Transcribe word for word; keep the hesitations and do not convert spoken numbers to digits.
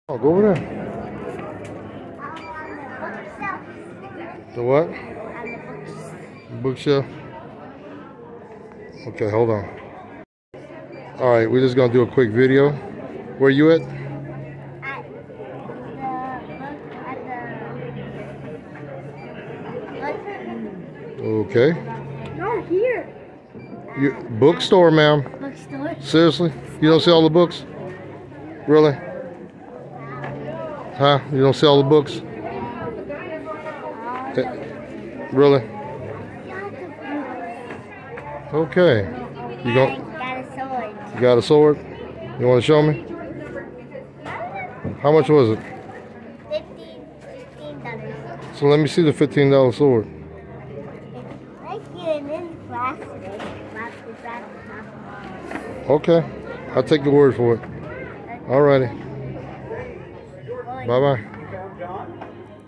Oh, go over there. The what? Bookshelf. Okay, hold on. All right, we're just gonna do a quick video. Where you at? At the book, at the Okay. no, here. You, bookstore, ma'am. Bookstore. Seriously? You don't sell the books? Really? Huh? You don't sell the books? Uh, Really? Okay. You I got, got a sword. you got a sword? You want to show me? How much was it? Fifteen, fifteen dollars. So let me see the fifteen dollar sword. Like it in plastic. Plastic, plastic. Okay. I'll take your word for it. Alrighty. Bye bye.